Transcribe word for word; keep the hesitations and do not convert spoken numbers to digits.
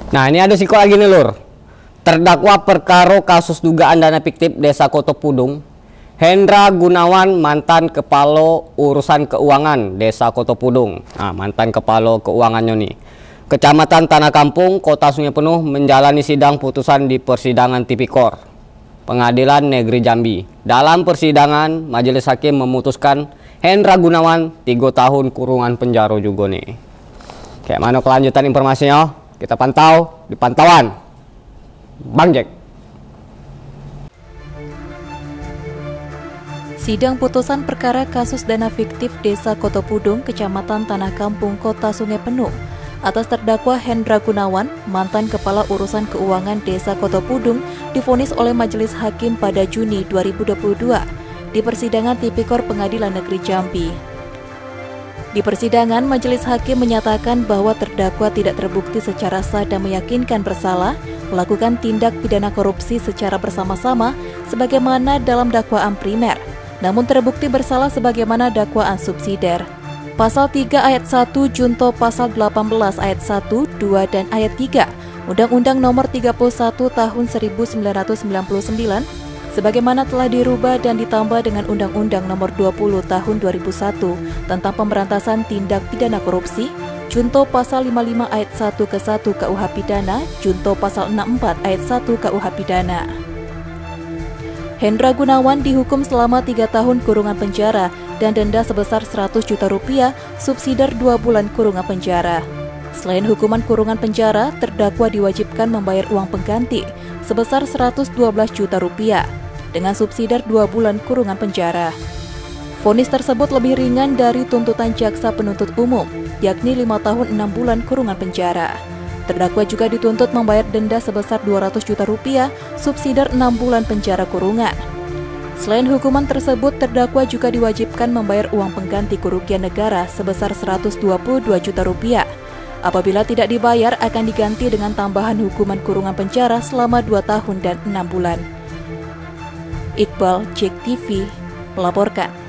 Nah, ini ada siko lagi nih, Lur. Terdakwa perkara kasus dugaan dana fiktif Desa Kotopudung, Hendra Gunawan, mantan kepala urusan keuangan Desa Kotopudung. Nah, mantan kepala keuangannya nih. Kecamatan Tanah Kampung, Kota Sungai Penuh menjalani sidang putusan di persidangan Tipikor Pengadilan Negeri Jambi. Dalam persidangan, majelis hakim memutuskan Hendra Gunawan tiga tahun kurungan penjara juga nih. Kayak mana kelanjutan informasinya? Kita pantau di pantauan Bang Jack. Sidang putusan perkara kasus dana fiktif Desa Kotopudung, Kecamatan Tanah Kampung, Kota Sungai Penuh atas terdakwa Hendra Gunawan, mantan kepala urusan keuangan Desa Kotopudung, divonis oleh Majelis Hakim pada Juni dua ribu dua puluh dua di persidangan Tipikor Pengadilan Negeri Jambi. Di persidangan, Majelis Hakim menyatakan bahwa terdakwa tidak terbukti secara sah dan meyakinkan bersalah melakukan tindak pidana korupsi secara bersama-sama sebagaimana dalam dakwaan primer, namun terbukti bersalah sebagaimana dakwaan subsidiar. Pasal tiga ayat satu junto pasal delapan belas ayat satu, dua, dan ayat tiga Undang-Undang Nomor tiga puluh satu Tahun seribu sembilan ratus sembilan puluh sembilan sebagaimana telah dirubah dan ditambah dengan Undang-Undang Nomor dua puluh Tahun dua ribu satu tentang pemberantasan tindak pidana korupsi, junto pasal lima puluh lima ayat satu ke satu K U H Pidana, junto pasal enam puluh empat ayat satu K U H Pidana. Hendra Gunawan dihukum selama tiga tahun kurungan penjara dan denda sebesar seratus juta rupiah, subsidiar dua bulan kurungan penjara. Selain hukuman kurungan penjara, terdakwa diwajibkan membayar uang pengganti sebesar seratus dua belas juta rupiah dengan subsidiar dua bulan kurungan penjara. Vonis tersebut lebih ringan dari tuntutan jaksa penuntut umum, yakni lima tahun enam bulan kurungan penjara. Terdakwa juga dituntut membayar denda sebesar dua ratus juta rupiah, subsidiar enam bulan penjara kurungan. Selain hukuman tersebut, terdakwa juga diwajibkan membayar uang pengganti kerugian negara sebesar seratus dua puluh dua juta rupiah. Apabila tidak dibayar, akan diganti dengan tambahan hukuman kurungan penjara selama dua tahun dan enam bulan. Iqbal, Jack T V, melaporkan.